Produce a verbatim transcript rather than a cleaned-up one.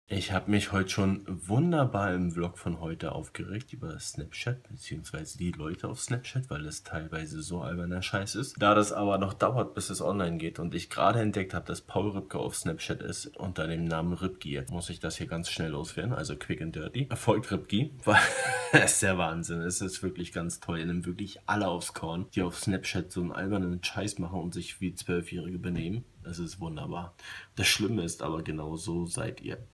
Ich habe mich heute schon wunderbar im Vlog von heute aufgeregt über Snapchat, beziehungsweise die Leute auf Snapchat, weil es teilweise so alberner Scheiß ist. Da das aber noch dauert, bis es online geht und ich gerade entdeckt habe, dass Paul Ripke auf Snapchat ist, unter dem Namen Ripgier, muss ich das hier ganz schnell loswerden, also quick and dirty. Erfolgt Ripgier, weil es ist der Wahnsinn, es ist wirklich ganz toll, ihr nimmt wirklich alle aufs Korn, die auf Snapchat so einen albernen Scheiß machen und sich wie Zwölfjährige benehmen. Es ist wunderbar. Das Schlimme ist aber, genau so seid ihr.